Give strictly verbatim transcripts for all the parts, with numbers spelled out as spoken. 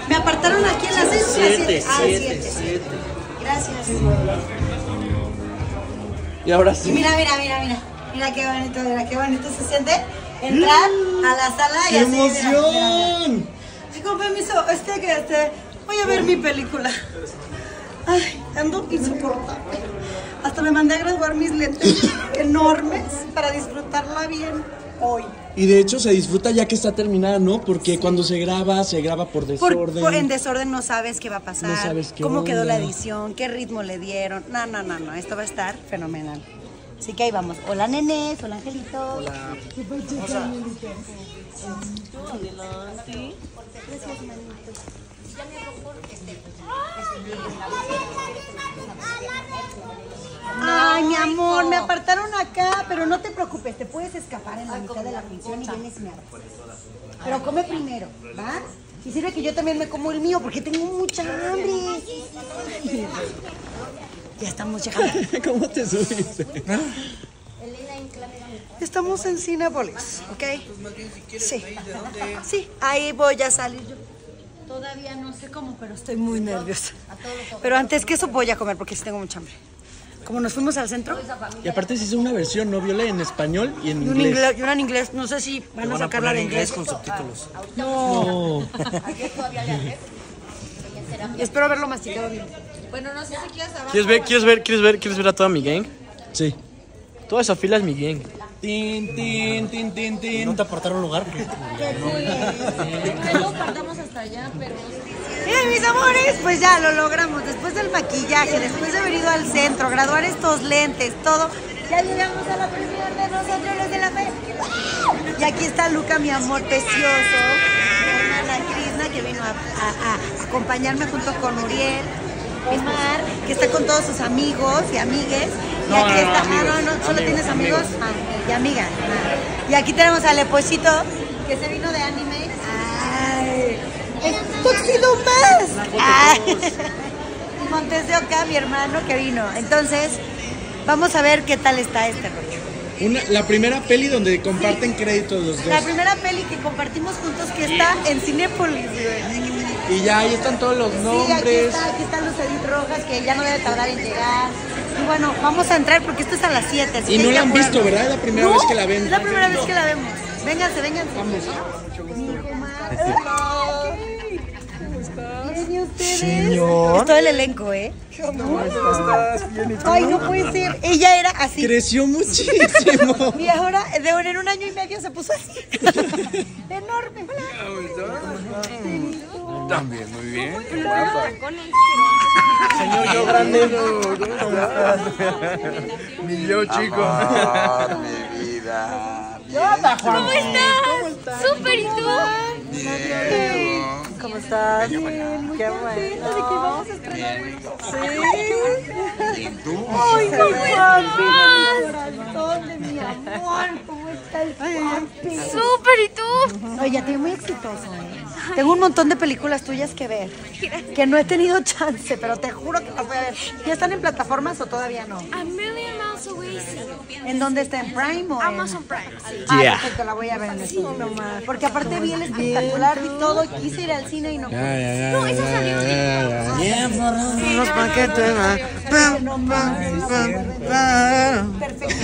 Me apartaron aquí en las seis. Siete, ah, siete, siete. siete. Gracias. Y ahora sí. Mira, mira, mira, mira. Mira qué bonito, mira qué bonito se siente entrar a la sala y ¡Qué así. emoción! Mira, mira. Ay, con permiso, este que este. Voy a ver mi película. Ay, ando insoportable. Hasta me mandé a graduar mis lentes enormes para disfrutarla bien hoy. Y de hecho se disfruta ya que está terminada, ¿no? Porque sí. Cuando se graba, se graba por desorden. Por, por, en desorden no sabes qué va a pasar, no sabes qué cómo onda. Quedó la edición, qué ritmo le dieron. No, no, no, no, esto va a estar fenomenal. Así que ahí vamos. Hola, nenes, hola, angelitos. Hola. ¿Qué pachito, angelitos? Adelante. Gracias, manitos. Ay, mi amor, me apartaron acá, pero no te preocupes, te puedes escapar en la mitad de la función y vienes y me abrazas. Pero come primero, ¿va? Y sirve que yo también me como el mío porque tengo mucha hambre. Ya estamos llegando. ¿Cómo te subiste? Estamos en Cinépolis, ¿ok? Sí. Sí, ahí voy a salir yo. Todavía no sé cómo, pero estoy muy nerviosa. Pero antes que eso voy a comer porque sí tengo mucha hambre. Como nos fuimos al centro. Y aparte se hizo una versión, ¿no, Viola? En español y en y inglés. inglés. Y una en inglés, no sé si van, van a sacarla a de inglés. inglés con subtítulos. No. no. Y espero haberlo masticado bien. Bueno, no sé si quieres abajo. ¿Quieres ver, quieres ver, quieres ver, quieres ver a toda mi gang? Sí. Toda esa fila es mi gang. Tin, tin, tin, tin, tin. ¿No te apartaron lugar? Luego partamos hasta allá, pero... Miren, mis amores, pues ya lo logramos. Después del maquillaje, después de haber ido al centro, graduar estos lentes, todo, ya llegamos a la premier de nosotros los de la fe. Y aquí está Luca, mi amor precioso, mi hermana Krishna, que vino a, a, a acompañarme junto con Uriel, Omar, que está con todos sus amigos y amigues. Y No, aquí no, no, está, amigos, ah, no, no, solo amigos, tienes amigos, amigos. Ah, y amigas. Ah. Y aquí tenemos a Lepochito, que se vino de anime. Ay, es Tuxedo más. Ay. Y Montes de Oca, mi hermano, que vino. Entonces, vamos a ver qué tal está este rollo. Una, la primera peli donde comparten créditos los dos. La primera peli que compartimos juntos que está en Cinépolis, güey. Y ya ahí están todos los nombres. Sí, aquí está, aquí están los Edith Rojas, que ya no debe tardar en llegar. Y bueno, vamos a entrar porque esto es a las siete. Y no la han visto, ¿verdad? Es la primera ¿No? vez que la ven. Es la primera vez que la vemos. Vénganse, vénganse. Vamos. Bien, ¿y ustedes? Señor. Es todo el elenco, ¿eh? ¿Cómo estás? Ay, no puede ser. Ella era así. Creció muchísimo. Y ahora, de en un año y medio se puso así. Enorme. También, muy bien. Señor, yo grande. Ni yo, chico. Amor, mi vida. ¿Cómo estás? Súper, ¿y tú? Bien. ¿Cómo estás? Bien, muy contenta de que vamos a estrenar. Sí. ¿Y tú? Ay, mi corazón de mi amor. ¿Cómo está el papi? Súper, ¿y tú? Oye, te muy exitoso, ¿eh? Tengo un montón de películas tuyas que ver, que no he tenido chance, pero te juro que las voy a ver. ¿Ya están en plataformas o todavía no? A million miles away, sí. ¿En dónde está? ¿En Prime o en...? Amazon Prime, sí. Ah, Yeah. perfecto, la voy a ver en el nomás. Porque aparte vi el espectacular, vi todo, quise ir al cine y no pude. No, esa salió de... Los paquetes. No mames, perfecto.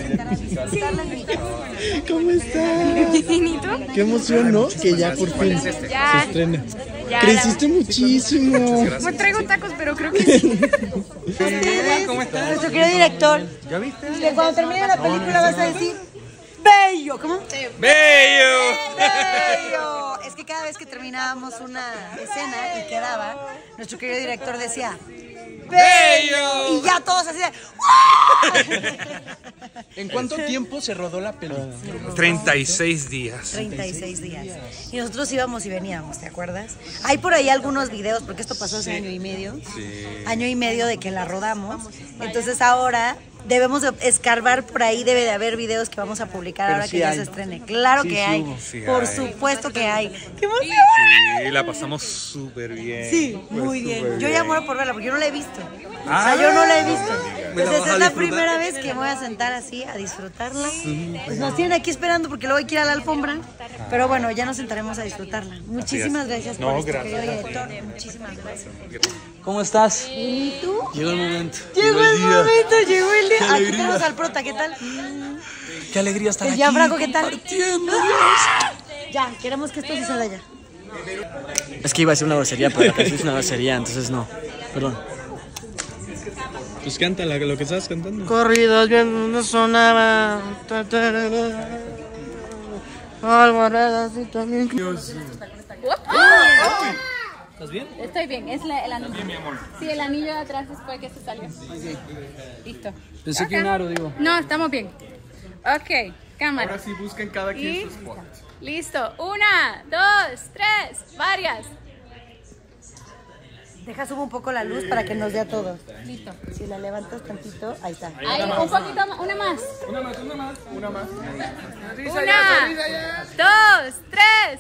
¿Cómo estás? ¿Infinito? Qué emoción, ¿no? Que ya por fin se Ya. estrena. Ya, Creciste muchísimo. Me traigo tacos, pero creo que sí. Ustedes, nuestro querido director, ¿Ya viste? que cuando termine la película vas a decir bello, ¿cómo? ¡Bello! Bello. Es que cada vez que terminábamos una escena y quedaba, nuestro querido director decía bello. Y ya todos así de ¿En cuánto tiempo se rodó la película? treinta y seis días. treinta y seis días. Y nosotros íbamos y veníamos, ¿te acuerdas? Hay por ahí algunos videos, porque esto pasó hace año y medio. Año y medio de que la rodamos. Entonces ahora debemos de escarbar por ahí, debe de haber videos que vamos a publicar Pero ahora sí que ya hay. se estrene. Claro Sí, que sí hay. hubo. Sí Por hay. supuesto que hay. ¡Qué emoción! Sí, la pasamos súper bien. Sí, Fue muy bien. súper Yo ya muero por verla porque yo no la he visto. O Ah. sea, yo no la he visto. Pues esta es la primera vez que me voy a sentar así a disfrutarla. Pues nos tienen aquí esperando porque luego hay que ir a la alfombra. Pero bueno, ya nos sentaremos a disfrutarla. Muchísimas gracias por No, esto, gracias. querido director. Muchísimas gracias. ¿Cómo estás? ¿Y tú? Llegó el momento. Llegó el día. momento, llegó el día. Qué Aquí alegría. tenemos al prota, ¿qué tal? Qué alegría estar El aquí. Gianfranco, ¿qué tal? Compartiendo, Ya, queremos que esto suceda ya. Es que iba a ser una grosería, pero la canción es una grosería, entonces no. Perdón. Pues canta la- lo que estás cantando. Corridos bien no sonaba. Almohadas y también. ¿Estás bien? Estoy bien, es la- el anillo. Sí, el anillo de atrás después que se salió. Listo. Pensé que un aro, digo. No, estamos bien. Ok, cámara. Ahora sí busquen cada quien Y su spot. listo. Una, dos, tres, varias. Deja subo un poco la luz para que nos dé a todos. Listo. Si la levantas tantito, ahí está. Ahí, un poquito más, una más. Una más, una más, una más. Una, dos, tres.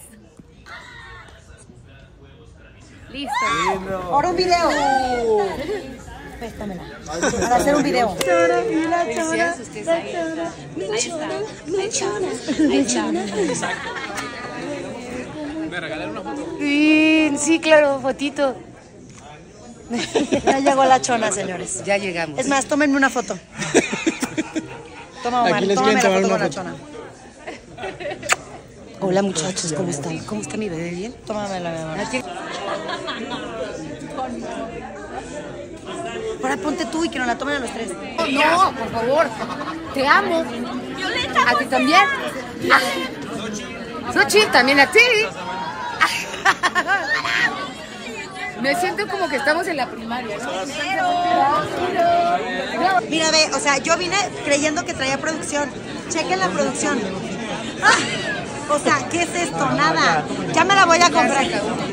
Listo. Ahora un video. Préstamela. Para hacer un video. Sí, sí, claro, fotito. Ya llegó la chona, señores. Ya llegamos. Es más, tómenme una foto. Toma, Omar, Aquí les tómame la quieren foto tomar con la una chona. Hola muchachos, ¿cómo están? ¿Cómo está mi bebé? ¿Bien? Tómame la mi amor. Ahora ponte tú y que nos la tomen a los tres. No, por favor. Te amo. A ti también. Sochi, también a ti. Me siento como que estamos en la primaria, ¿no? Mira, ve, o sea, yo vine creyendo que traía producción. Chequen la producción. ¡Ah! O sea, ¿qué es esto? Nada. Ya me la voy a comprar.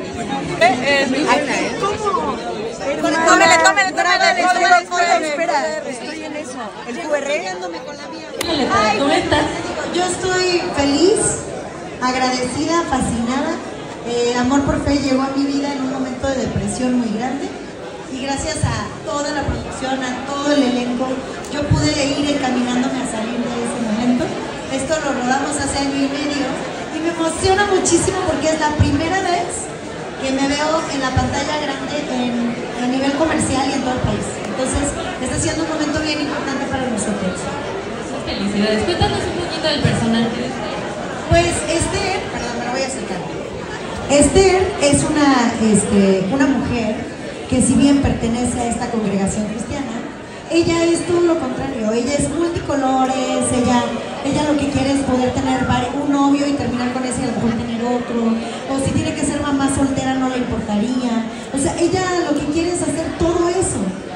Ay, ¿cómo? Tómele, tómele, tómele. Estoy en foto, espera. Estoy en eso. El Q R con la mía. Ay, ¿cómo estás? Yo estoy feliz, agradecida, fascinada. Eh, Amor por Fe llegó a mi vida en un momento de depresión muy grande y gracias a toda la producción, a todo el elenco, yo pude ir encaminándome a salir de ese momento. Esto lo rodamos hace año y medio y me emociona muchísimo porque es la primera vez que me veo en la pantalla grande en, a nivel comercial y en todo el país. Entonces, está siendo un momento bien importante para nosotros. Felicidades. Cuéntanos un poquito del personaje de Esther. Pues Esther, perdón, me lo voy a acercar. Esther es una, este, una mujer que si bien pertenece a esta congregación cristiana, ella es todo lo contrario, ella es multicolores, ella, ella lo que quiere es poder tener un novio y terminar con ese y a lo mejor tener otro, o si tiene que ser mamá soltera no le importaría, o sea, ella lo que quiere es hacer todo eso,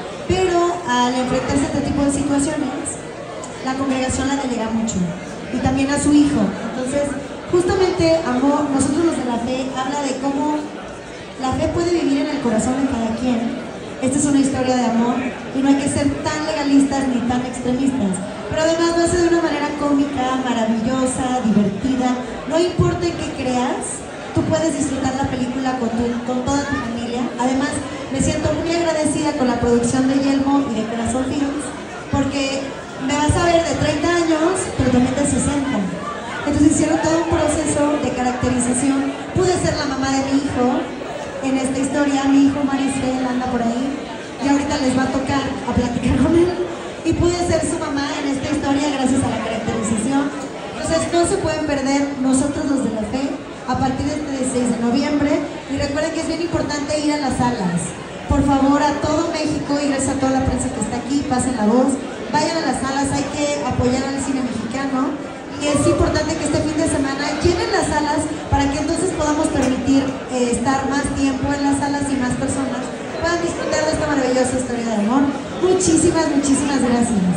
pero al enfrentarse a este tipo de situaciones, la congregación la delega mucho, y también a su hijo, entonces justamente Amor, nosotros los de la fe, habla de cómo la fe puede vivir en el corazón de cada quien. Esta es una historia de amor y no hay que ser tan legalistas ni tan extremistas. Pero además lo hace de una manera cómica, maravillosa, divertida. No importa en qué creas, tú puedes disfrutar la película con, tu, con toda tu familia. Además, me siento muy agradecida con la producción de Yelmo y de Corazón Films, porque me vas a ver de treinta años, pero también de sesenta. Entonces hicieron todo un proceso de caracterización. Pude ser la mamá de mi hijo en esta historia. Mi hijo Marisel anda por ahí y ahorita les va a tocar a platicar con él. Y pude ser su mamá en esta historia gracias a la caracterización. Entonces no se pueden perder Nosotros los de la Fe a partir del seis de noviembre. Y recuerden que es bien importante ir a las salas. Por favor, a todo México y gracias a toda la prensa que está aquí, pasen la voz. Vayan a las salas, hay que apoyar al cine mexicano. Y es importante que este fin de semana llenen las salas para que entonces podamos permitir eh, estar más tiempo en las salas y más personas puedan disfrutar de esta maravillosa historia de amor. Muchísimas, muchísimas gracias.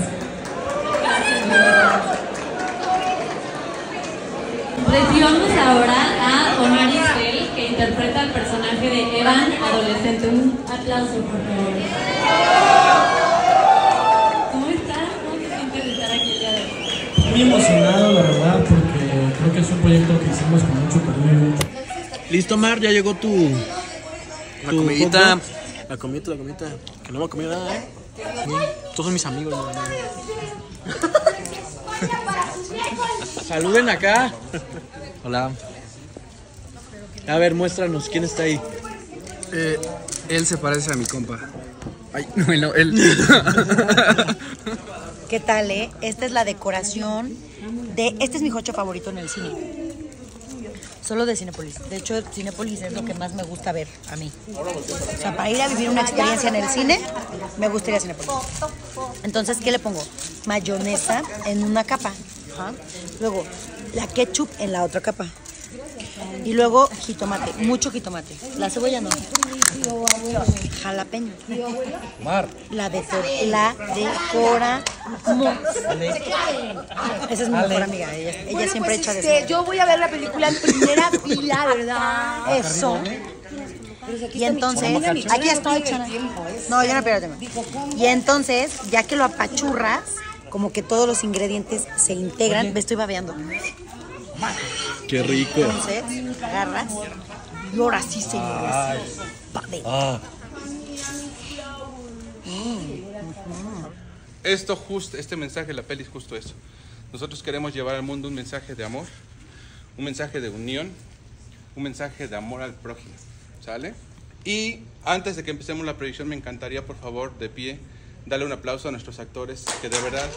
Recibamos ahora a Omar Isbel, que interpreta al personaje de Evan, adolescente. Un aplauso, por favor. ¿Cómo estás? ¿Cómo te sientes de estar aquí el día de hoy? Muy emocionado, la verdad, porque creo que es un proyecto que hicimos con mucho cariño. Listo, Mar, ya llegó tu... La tu comidita. hot dog. La comidita, la comidita. Que no me ha comido nada, ¿eh? Todos son mis amigos. Saluden acá. Hola. A ver, muéstranos, ¿quién está ahí? Eh, él se parece a mi compa. Ay, no, no, él. ¿Qué tal, eh? Esta es la decoración de... Este es mi jocho favorito en el cine. Solo de Cinépolis. De hecho, Cinépolis es lo que más me gusta ver a mí. O sea, para ir a vivir una experiencia en el cine, me gusta ir a Cinépolis. Entonces, ¿qué le pongo? Mayonesa en una capa. Ajá. Luego, la ketchup en la otra capa. Y luego, jitomate. Mucho jitomate. La cebolla no. Jalapeño. Mar. La, de la decoramos. Esa es mi mejor amiga. Ella, ella Bueno, siempre pues, echa de este, eso. yo voy a ver la película en primera fila, ¿verdad? Eso. Y entonces, aquí estoy, Chana. No, yo no pierdo tema. Y entonces, ya que lo apachurras, como que todos los ingredientes se integran. Me estoy babeando. Qué rico. Entonces, agarras y ahora sí, señores. Babe. Ah. Esto justo, este mensaje de la peli es justo eso. Nosotros queremos llevar al mundo un mensaje de amor, un mensaje de unión, un mensaje de amor al prójimo, ¿sale? Y antes de que empecemos la proyección, me encantaría, por favor, de pie, darle un aplauso a nuestros actores, que de verdad...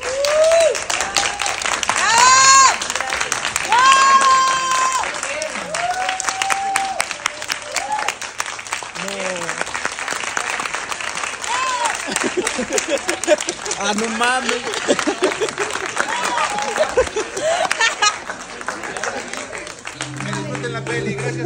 Ah, no mames. Disfruten la peli, gracias.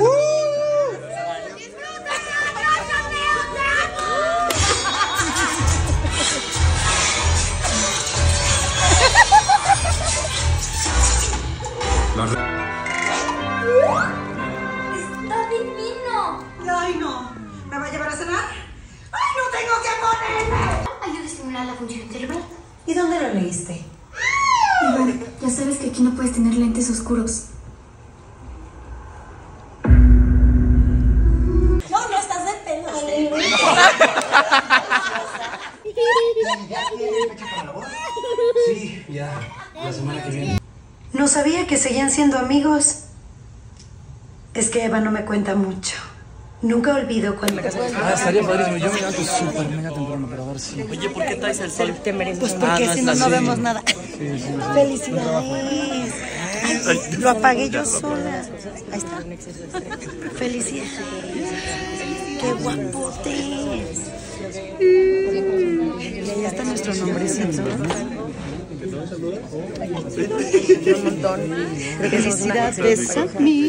¡Está divino! Ay, no. ¿Me va a llevar a cenar? ¡Ay, no tengo que ponerme! Ayuda a estimular la función cerebral. ¿Y dónde lo leíste? Y bueno, ya sabes que aquí no puedes tener lentes oscuros. No, no estás de pelo. ¿Ya tienen fecha para la boda? Sí, ya, la semana que viene. No sabía que seguían siendo amigos. Es que Eva no me cuenta mucho. Nunca olvido cuando... Ah, estaría padrísimo. Yo me levanto súper mega temprano para ver si... Oye, ¿por qué traes el sol? Pues porque si no, no vemos nada. Felicidades. Ay, lo apagué yo sola. Ahí está. Felicidades. Qué guapotes. Y ahí está nuestro nombrecito. Un montón. Felicidades a mí.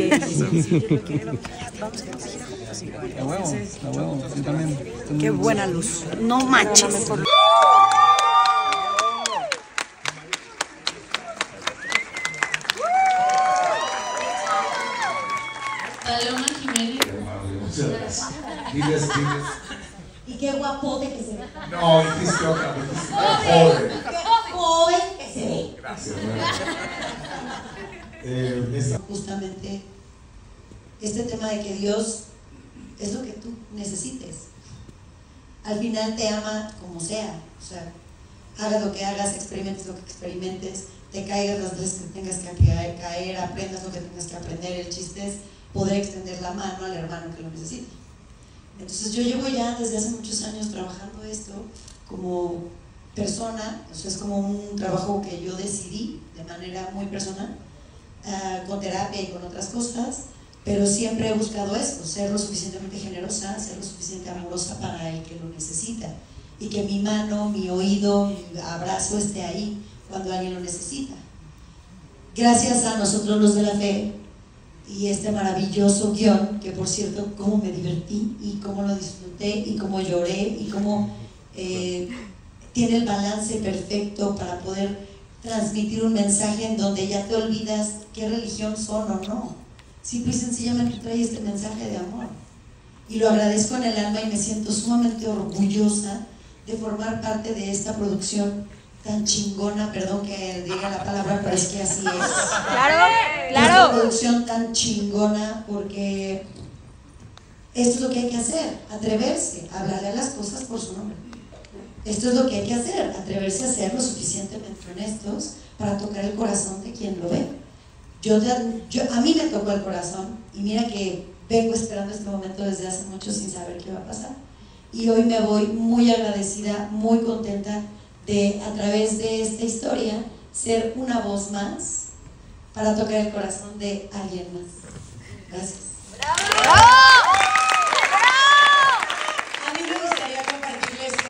A huevo, a huevo. Yo también. Qué buena luz. No manches. Paloma Jiménez. Muchas gracias. Diles, diles. Y qué guapote que se ve. No, dijiste otra, dijiste joven. Qué joven que se ve. Gracias, eh, esta... Justamente este tema de que Dios es lo que tú necesites. Al final te ama como sea. O sea, hagas lo que hagas, experimentes lo que experimentes, te caigas las veces que tengas que caer, caer, aprendas lo que tengas que aprender. El chiste es poder extender la mano al hermano que lo necesita. Entonces yo llevo ya desde hace muchos años trabajando esto como persona, o sea, es como un trabajo que yo decidí de manera muy personal, uh, con terapia y con otras cosas, pero siempre he buscado eso, ser lo suficientemente generosa, ser lo suficientemente amorosa para el que lo necesita, y que mi mano, mi oído, mi abrazo esté ahí cuando alguien lo necesita. Gracias a nosotros los de la fe, y este maravilloso guión, que por cierto, cómo me divertí, y cómo lo disfruté, y cómo lloré, y cómo eh, tiene el balance perfecto para poder transmitir un mensaje en donde ya te olvidas qué religión son o no. Simple y sencillamente trae este mensaje de amor. Y lo agradezco en el alma y me siento sumamente orgullosa de formar parte de esta producción tan chingona, perdón que diga la palabra, pero es que así es. Claro, claro. Esta producción tan chingona, porque esto es lo que hay que hacer, atreverse a hablarle a las cosas por su nombre. esto es lo que hay que hacer, atreverse a ser lo suficientemente honestos para tocar el corazón de quien lo ve. Yo, yo, a mí me tocó el corazón y mira que vengo esperando este momento desde hace mucho sin saber qué va a pasar. Y hoy me voy muy agradecida, muy contenta de, a través de esta historia, ser una voz más para tocar el corazón de alguien más. Gracias.